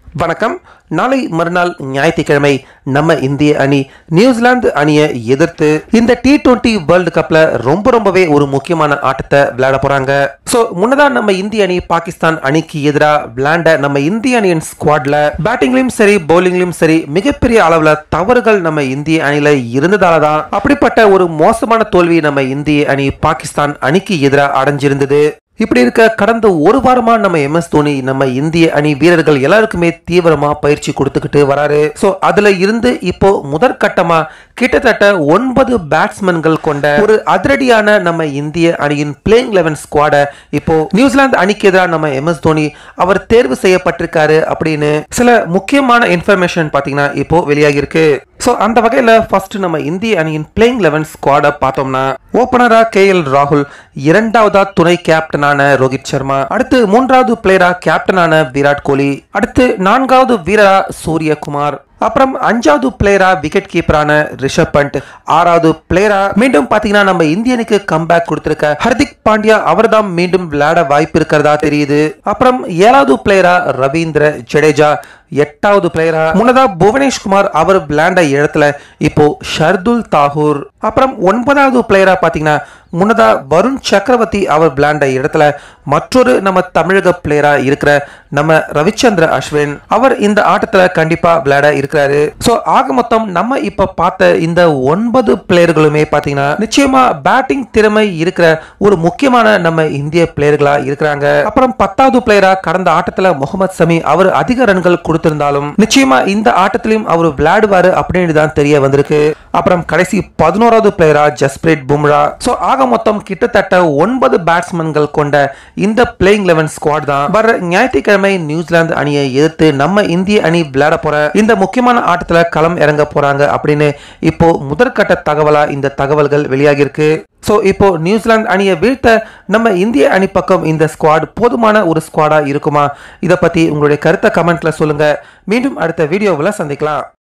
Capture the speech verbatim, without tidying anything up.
வணக்கம். நாளை மறுநாள் ஞாயிற்றுக்கிழமை நம்ம இந்திய அணி நியூசிலாந்து அணியை எதிர்த்து இந்த டி டுவெண்டி வேர்ல்டு கப்ல ரொம்ப ரொம்பவே ஒரு முக்கியமான ஆட்டத்தை விளையாட போறாங்க. சோ முன்னதா நம்ம இந்திய அணி பாகிஸ்தான் அணிக்கு எதிராக விளையாண்ட நம்ம இந்திய அணியின் ஸ்குவாட்ல பேட்டிங்லயும் சரி பவுலிங்லயும் சரி மிகப்பெரிய அளவுல தவறுகள் நம்ம இந்திய அணியில இருந்ததாலதான் அப்படிப்பட்ட ஒரு மோசமான தோல்வி நம்ம இந்திய அணி பாகிஸ்தான் அணிக்கு எதிராக அடைஞ்சிருந்தது. இப்படி இருக்க கடந்த ஒரு வாரமா நம்ம எம் எஸ் தோனி நம்ம இந்திய அணி வீரர்கள் எல்லாருக்குமே தீவிரமா பயிற்சி கொடுத்துக்கிட்டு வராரு. சோ அதுல இருந்து இப்போ முதற்கட்டமா கிட்டத்தட்ட ஒன்பது பேட்ஸ்மேன்கள் கொண்ட ஒரு அதிரடியான நம்ம இந்திய அணியின் பிளேயிங் லெவன் ஸ்குவாட இப்போ நியூசிலாந்து அணிக்கு எதிராக நம்ம எம் எஸ் தோனி அவர் தேர்வு செய்யப்பட்டிருக்காரு அப்படின்னு சில முக்கியமான இன்ஃபர்மேஷன் பாத்தீங்கன்னா இப்போ வெளியாகி இருக்கு. சோ அந்த வகையில ஃபர்ஸ்ட் நம்ம இந்திய அணியின் பிளேயிங் லெவன் ஸ்குவாட பார்த்தோம்னா ஓபனரா கே எல் ராகுல், இரண்டாவதா துணை கேப்டனான ரோஹித் சர்மா, அடுத்து மூன்றாவது பிளேயரா கேப்டனான விராட் கோலி, அடுத்து நான்காவது வீரரா சூரியகுமார், அப்புறம் அஞ்சாவது பிளேயரா விக்கெட் கீப்பரான ரிஷப் பண்ட், ஆறாவது பிளேயரா மீண்டும் பாத்தீங்கன்னா நம்ம இந்தியனுக்கு கம்பேக் கொடுத்திருக்க ஹர்திக் பாண்டியா அவர் தான் மீண்டும் விளையாட வாய்ப்பு இருக்கிறதா தெரியுது. அப்புறம் ஏழாவது பிளேயரா ரவீந்திர ஜடேஜா, எட்டாவது பிளேயரா முன்னதா புவனேஷ்குமார் அவர் விளையாண்ட இடத்துல இப்போ ஷர்துல் தாகூர், அப்புறம் ஒன்பதாவது பிளேயரா பாத்தீங்கன்னா முன்னதா வருண் சக்கரவர்த்தி அவர் விளையாண்ட இடத்துல மற்றொரு நம்ம தமிழக பிளேயரா இருக்கிற நம்ம ரவிச்சந்திர அஸ்வின் அவர் இந்த ஆட்டத்துல கண்டிப்பா விளையாட இருக்கிறாரு. சோ ஆக மொத்தம் நம்ம இப்ப பார்த்த இந்த ஒன்பது பிளேயர்களுமே பாத்தீங்கன்னா நிச்சயமா பேட்டிங் திறமை இருக்கிற ஒரு முக்கியமான நம்ம இந்திய பிளேயர்களா இருக்கிறாங்க. அப்புறம் பத்தாவது பிளேயரா கடந்த ஆட்டத்துல முகமது சமி அவர் அதிக ரன்கள் கொடுத்திருந்தாலும் நிச்சயமா இந்த ஆட்டத்திலும் அவர் விளையாடுவாரு அப்படின்னு தான் தெரிய வந்திருக்கு. அப்புறம் கடைசி பதினோராவது பிளேயரா ஜஸ்பிரீத் பும்ரா. சோ ஆக மொத்தம் கிட்டத்தட்ட ஒன்பது பேட்ஸ்மேன்கள் கொண்ட இந்த பிளேயிங் லெவன் ஸ்குவாட் தான் வர ஞாயிற்றுக்கிழமை நியூசிலாந்து அணியை எதிர்த்து நம்ம இந்திய அணி விளையாட போற இந்த முக்கியமான ஆட்டத்துல களம் இறங்க போறாங்க அப்படின்னு இப்போ முதற்கட்ட தகவலா இந்த தகவல்கள் வெளியாகி இருக்கு. சோ இப்போ நியூசிலாந்து அணியை வீழ்த்த நம்ம இந்திய அணி பக்கம் இந்த ஸ்குவாட் போதுமான ஒரு ஸ்குவாடா இருக்குமா? இத பத்தி உங்களுடைய கருத்தை கமெண்ட்ல சொல்லுங்க. மீண்டும் அடுத்த வீடியோவில் சந்திக்கலாம்.